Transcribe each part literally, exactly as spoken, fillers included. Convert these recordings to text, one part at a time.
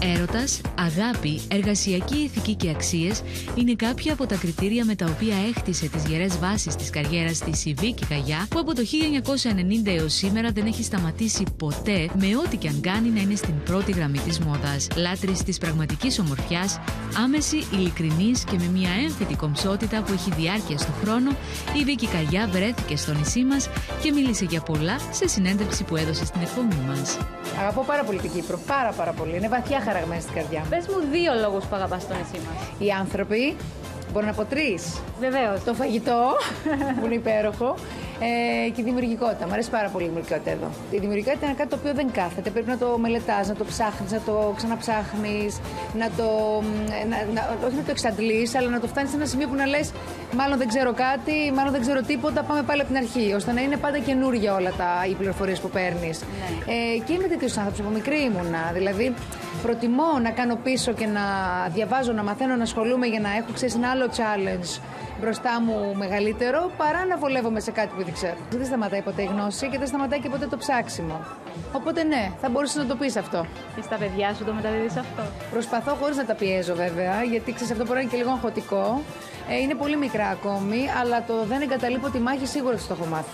Έρωτας, αγάπη, εργασιακή ηθική και αξίες είναι κάποια από τα κριτήρια με τα οποία έχτισε τις γερές βάσεις της καριέρας της η Βίκη Καγιά, που από το χίλια εννιακόσια ενενήντα έως σήμερα δεν έχει σταματήσει ποτέ, με ό,τι και αν κάνει, να είναι στην πρώτη γραμμή της μόδας. Λάτρης της πραγματικής ομορφιάς, άμεση, ειλικρινής και με μια έμφυτη κομψότητα που έχει διάρκεια στο χρόνο, η Βίκη Καγιά βρέθηκε στο νησί μας και μίλησε για πολλά σε συνέντευξη που έδωσε στην εκπομπή μας. Αγαπώ πάρα πολύ την Κύπρο, πάρα πάρα πολύ. Είναι βαθιά χαραγμένη στην καρδιά. Πες μου δύο λόγους που αγαπάς το νησί μας. Οι άνθρωποι, μπορώ να πω τρεις. Βεβαίως. Το φαγητό, που είναι υπέροχο, ε, και η δημιουργικότητα. Μου αρέσει πάρα πολύ η δημιουργικότητα εδώ. Η δημιουργικότητα είναι κάτι το οποίο δεν κάθεται. Πρέπει να το μελετάς, να το ψάχνεις, να το ξαναψάχνεις, να το, να, να, όχι να το εξαντλείς, αλλά να το φτάνεις σε ένα σημείο που να λες μάλλον δεν ξέρω κάτι, μάλλον δεν ξέρω τίποτα, πάμε πάλι από την αρχή. Ώστε να είναι πάντα καινούργια όλα τα, οι πληροφορίες που παίρνεις. Ναι. Ε, και είμαι τέτοιος άνθρωπος, από μικρή ήμουνα. Δηλαδή, προτιμώ να κάνω πίσω και να διαβάζω, να μαθαίνω, να ασχολούμαι για να έχω, ξέρεις, ένα άλλο challenge μπροστά μου μεγαλύτερο, παρά να βολεύομαι σε κάτι που δεν ξέρω. Δεν σταματάει ποτέ η γνώση και δεν σταματάει και ποτέ το ψάξιμο. Οπότε ναι, θα μπορούσες να το πεις αυτό. Και στα παιδιά σου το μεταδίδεις αυτό? Προσπαθώ χωρίς να τα πιέζω βέβαια, γιατί ξέρεις αυτό μπορεί να είναι και λίγο αγχωτικό. Ε, είναι πολύ μικρά ακόμη, αλλά το δεν εγκαταλείπω τη μάχη σίγουρα το έχω μάθει.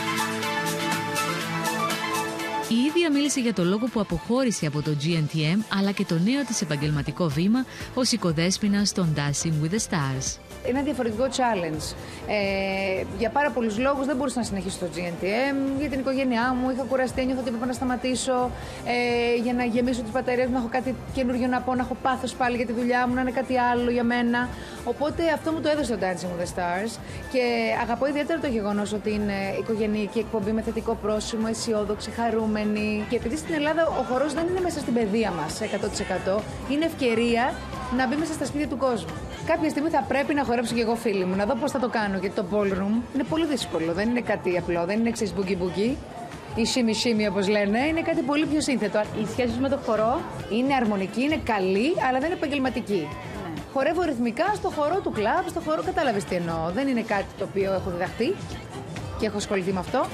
Η ίδια μίλησε για το λόγο που αποχώρησε από το τζι εν τι εμ, αλλά και το νέο της επαγγελματικό βήμα ως οικοδέσποινας στον Dancing with the Stars. Είναι ένα διαφορετικό challenge. Ε, για πάρα πολλούς λόγους δεν μπορούσα να συνεχίσω στο τζι εν τι εμ. Για την οικογένειά μου είχα κουραστεί, νιώθω ότι έπρεπε να σταματήσω. Ε, για να γεμίσω τις μπαταρίες μου, να έχω κάτι καινούργιο να πω, να έχω πάθος πάλι για τη δουλειά μου, να είναι κάτι άλλο για μένα. Οπότε αυτό μου το έδωσε το Dancing with the Stars. Και αγαπώ ιδιαίτερα το γεγονός ότι είναι οικογενειακή εκπομπή με θετικό πρόσημο, αισιόδοξη, χαρούμενη. Και επειδή στην Ελλάδα ο χορός δεν είναι μέσα στην παιδεία μας εκατό τοις εκατό, είναι ευκαιρία να μπει μέσα στα σπίτια του κόσμου. Κάποια στιγμή θα πρέπει να χορέψω και εγώ, φίλοι μου, να δω πώς θα το κάνω. Γιατί το ballroom είναι πολύ δύσκολο. Δεν είναι κάτι απλό, δεν είναι εξής μπουκι-μπουκι ή σίμι-σίμι όπως λένε. Είναι κάτι πολύ πιο σύνθετο. Η σχέση σου με το χορό είναι αρμονική, είναι καλή, αλλά δεν είναι επαγγελματική. Ναι. Χορεύω ρυθμικά στο χορό του κλαμπ, στο χορό, κατάλαβες τι εννοώ. Δεν είναι κάτι το οποίο έχω διδαχτεί και έχω ασχοληθεί με αυτό.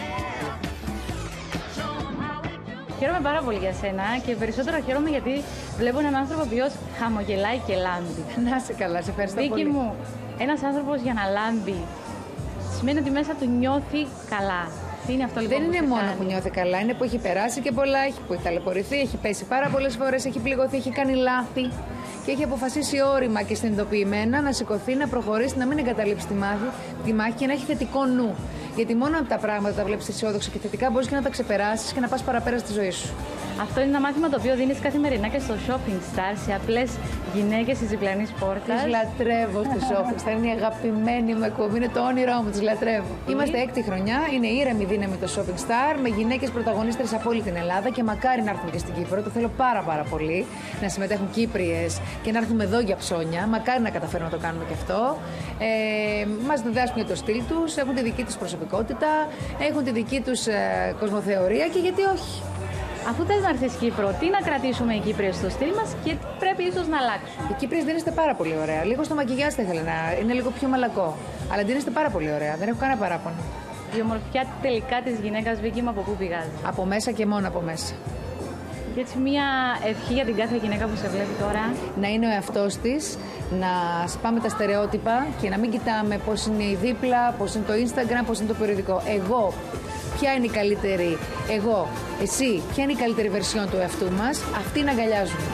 Χαίρομαι πάρα πολύ για σένα και περισσότερο χαίρομαι γιατί βλέπω έναν άνθρωπο ο οποίος χαμογελάει και λάμπει. Να είσαι καλά, σε ευχαριστώ Βίκη πολύ. μου, ένας άνθρωπος για να λάμπει σημαίνει ότι μέσα του νιώθει καλά. Τι είναι αυτό λοιπόν? Δεν που είναι μόνο κάνει? που νιώθει καλά, είναι που έχει περάσει και πολλά, έχει που έχει ταλαιπωρηθεί, έχει πέσει πάρα πολλές φορές, έχει πληγωθεί, έχει κάνει λάθη και έχει αποφασίσει όρημα και συνειδητοποιημένα να σηκωθεί, να προχωρήσει, να μην εγκαταλείψει τη μάχη, τη μάχη και να έχει θετικό νου. Γιατί μόνο από τα πράγματα τα βλέπεις αισιόδοξα και θετικά μπορείς και να τα ξεπεράσεις και να πας παραπέρα στη ζωή σου. Αυτό είναι ένα μάθημα το οποίο δίνεις καθημερινά και στο Shopping Star σε απλές γυναίκες της διπλανής πόρτας. Τις λατρεύω στο Shopping Star, είναι η αγαπημένη μου εκπομπή, είναι το όνειρό μου, τις λατρεύω. Είμαστε έκτη χρονιά, είναι ήρεμη δύναμη το Shopping Star με γυναίκες πρωταγωνίστρες από όλη την Ελλάδα και μακάρι να έρθουν και στην Κύπρο. Το θέλω πάρα πάρα πολύ να συμμετέχουν Κύπριες και να έρθουμε εδώ για ψώνια. Μακάρι να καταφέρουμε να το κάνουμε και αυτό. Ε, μας διδάσκουν για το στυλ τους, έχουν τη δική τους προσωπικότητα, έχουν τη δική τους ε, κοσμοθεωρία και γιατί όχι. Αφού θες να έρθεις Κύπρο, τι να κρατήσουμε οι Κύπριες στο στυλ μας και πρέπει ίσως να αλλάξουμε? Οι Κύπριες δεν είστε πάρα πολύ ωραία. Λίγο στο μακιγιάζ θα ήθελα να είναι λίγο πιο μαλακό. Αλλά δεν είστε πάρα πολύ ωραία. Δεν έχω κανένα παράπονο. Η ομορφιά τελικά της γυναίκας, Βίκη μου, από πού πηγάζει? Από μέσα και μόνο από μέσα. Και έτσι μια ευχή για την κάθε γυναίκα που σε βλέπει τώρα. Να είναι ο εαυτός της, να σπάμε τα στερεότυπα και να μην κοιτάμε πώς είναι η δίπλα, πώς είναι το Instagram, πώς είναι το περιοδικό. Εγώ, ποια είναι η καλύτερη, εγώ, εσύ, ποια είναι η καλύτερη βερσιόν του εαυτού μας, αυτή να αγκαλιάζουμε.